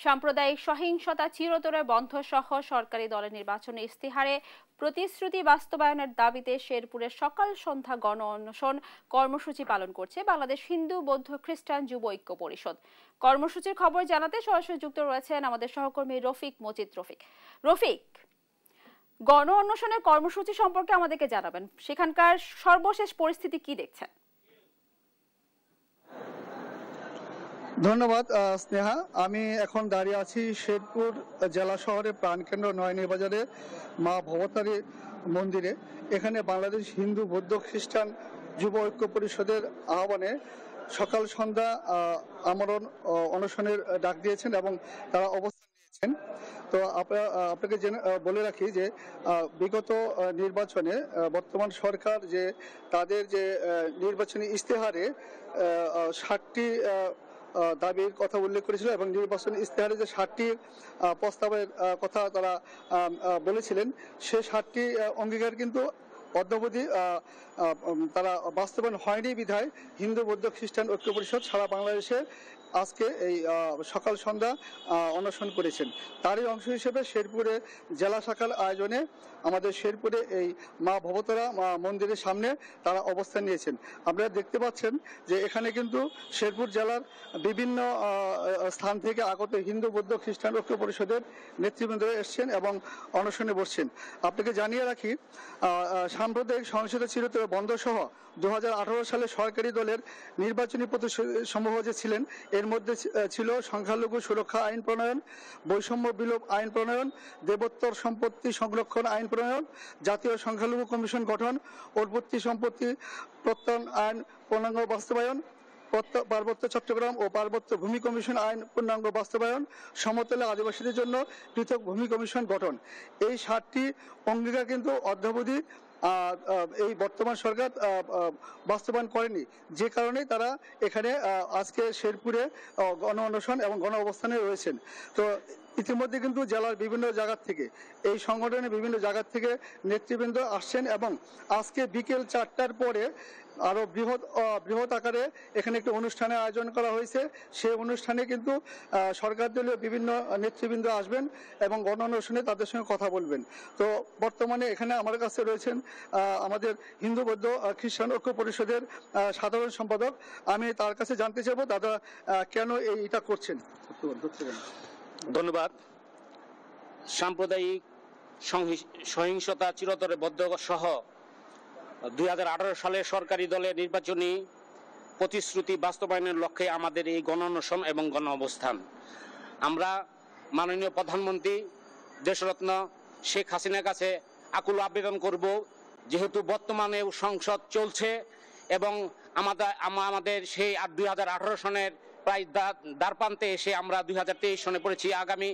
সাম্প্রদায়িক সহিংসতা চিরতরে বন্ধ সহ সরকারি দলের নির্বাচনী ইস্তেহারে প্রতিশ্রুতি বাস্তবায়নের দাবিতে শেরপুরের সকাল সন্ধ্যা গণ অনশন কর্মসূচি পালন করছে বাংলাদেশ হিন্দু বৌদ্ধ খ্রিস্টান যুব ঐক্য পরিষদ। কর্মসূচির খবর জানাতে সরাসরি যুক্ত রয়েছেন আমাদের সহকর্মী রফিক মজিদ। রফিক, গণ অনশনের কর্মসূচি সম্পর্কে আমাদেরকে জানাবেন, সেখানকার সর্বশেষ পরিস্থিতি কি দেখছেন? ধন্যবাদ স্নেহা। আমি এখন দাঁড়িয়ে আছি শেরপুর জেলা শহরের প্রাণকেন্দ্র নয়নী বাজারে মা ভবতারী মন্দিরে। এখানে বাংলাদেশ হিন্দু বৌদ্ধ খ্রিস্টান যুব ঐক্য পরিষদের আহ্বানে সকাল সন্ধ্যা আমরণ অনশনের ডাক দিয়েছেন এবং তারা অবস্থান নিয়েছেন। তো আপনাকে বলে রাখি যে বিগত নির্বাচনে বর্তমান সরকার যে তাদের যে নির্বাচনী ইস্তেহারে 60টি দাবির কথা উল্লেখ করেছিল এবং নির্বাচনী ইস্তেহারে যে 60টি প্রস্তাবের কথা তারা বলেছিলেন, সে 60টি অঙ্গীকার কিন্তু অদ্যাবধি তারা বাস্তবায়ন হয়নি বিধায় হিন্দু বৌদ্ধ খ্রিস্টান ঐক্য পরিষদ সারা বাংলাদেশে আজকে এই সকাল সন্ধ্যা অনশন করেছেন। তারই অংশ হিসেবে শেরপুরে জেলা শাখার আয়োজনে আমাদের শেরপুরে এই মা ভবতারা মন্দিরের সামনে তারা অবস্থান নিয়েছেন। আপনারা দেখতে পাচ্ছেন যে এখানে কিন্তু শেরপুর জেলার বিভিন্ন স্থান থেকে আগত হিন্দু বৌদ্ধ খ্রিস্টান ঐক্য পরিষদের নেতৃবৃন্দরা এসছেন এবং অনশনে বসছেন। আপনাকে জানিয়ে রাখি, সাম্প্রদায়িক সহিংসতা চিরতরে বন্ধ সহ 2018 সালে সরকারি দলের নির্বাচনী প্রতিশ্রুতিসমূহ যে ছিলেন, এর মধ্যে ছিল সংখ্যালঘু সুরক্ষা আইন প্রণয়ন, বৈষম্য বিলোপ আইন প্রণয়ন, দেবোত্তর সম্পত্তি সংরক্ষণ আইন প্রণয়ন, জাতীয় সংখ্যালঘু কমিশন গঠন, পরবর্তী সম্পত্তি প্রত্যয়ন আইন পূর্ণাঙ্গ বাস্তবায়ন, পার্বত্য চট্টগ্রাম ও পার্বত্য ভূমি কমিশন আইন পূর্ণাঙ্গ বাস্তবায়ন, সমতলে আদিবাসীদের জন্য পৃথক ভূমি কমিশন গঠন। এই 60টি অঙ্গীকার কিন্তু অদ্যাবধি এই বর্তমান সরকার বাস্তবায়ন করেনি, যে কারণে তারা এখানে আজকে শেরপুরে গণ অনশন এবং গণ অবস্থানে রয়েছেন। তো ইতিমধ্যে কিন্তু জেলার বিভিন্ন জায়গা থেকে এই সংগঠনের বিভিন্ন জায়গা থেকে নেতৃবৃন্দ আসছেন এবং আজকে বিকেল 4টার পরে আরো বৃহৎ আকারে এখানে একটি অনুষ্ঠানের আয়োজন করা হয়েছে। সেই অনুষ্ঠানে কিন্তু সরকার দলীয় বিভিন্ন নেতৃবৃন্দ আসবেন এবং গণ অনশনে তাদের সঙ্গে কথা বলবেন। তো বর্তমানে এখানে আমার কাছে রয়েছেন আমাদের হিন্দু বৌদ্ধ খ্রিস্টান ঐক্য পরিষদের সাধারণ সম্পাদক। আমি তার কাছে জানতে চাইবো দাদা কেন এইটা করছেন। ধন্যবাদ। সাম্প্রদায়িক সহিংসতা চিরতরে বদ্ধ সহ 2018 সালে সরকারি দলের নির্বাচনী প্রতিশ্রুতি বাস্তবায়নের লক্ষ্যে আমাদের এই গণ অনশন এবং গণ অবস্থান। আমরা মাননীয় প্রধানমন্ত্রী দেশরত্ন শেখ হাসিনার কাছে আকুল আবেদন করব, যেহেতু বর্তমানে সংসদ চলছে এবং আমাদের সেই 2018 সনের প্রায় দ্বারপ্রান্তে এসে আমরা 2023 সনে পড়েছি। আগামী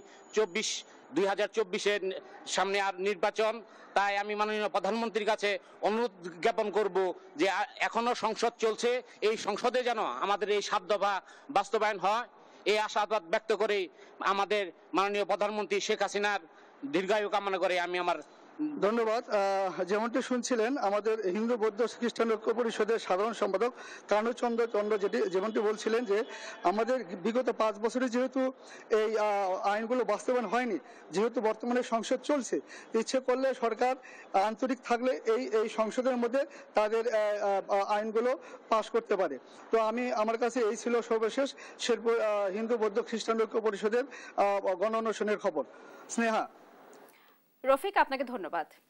2024-এর সামনে আর নির্বাচন, তাই আমি মাননীয় প্রধানমন্ত্রীর কাছে অনুরোধ জ্ঞাপন করব যে এখনো সংসদ চলছে, এই সংসদে যেন আমাদের এই 7 দফা বাস্তবায়ন হয়। এই আশাবাদ ব্যক্ত করে আমাদের মাননীয় প্রধানমন্ত্রী শেখ হাসিনার দীর্ঘায়ু কামনা করে আমি আমার ধন্যবাদ। যেমনটি শুনছিলেন আমাদের হিন্দু বৌদ্ধ খ্রিস্টান ঐক্য পরিষদের সাধারণ সম্পাদক কানুচন্দ্র চন্দ্র যেমনটি বলছিলেন যে আমাদের বিগত 5 বছরে যেহেতু এই আইনগুলো বাস্তবায়ন হয়নি, যেহেতু বর্তমানে সংসদ চলছে, ইচ্ছে করলে সরকার আন্তরিক থাকলে এই সংসদের মধ্যে তাদের আইনগুলো পাশ করতে পারে। তো আমার কাছে এই ছিল সর্বশেষ শেরপুর হিন্দু বৌদ্ধ খ্রিস্টান ঐক্য পরিষদের গণ অনশনের খবর। স্নেহা। রফিক, আপনাকে ধন্যবাদ।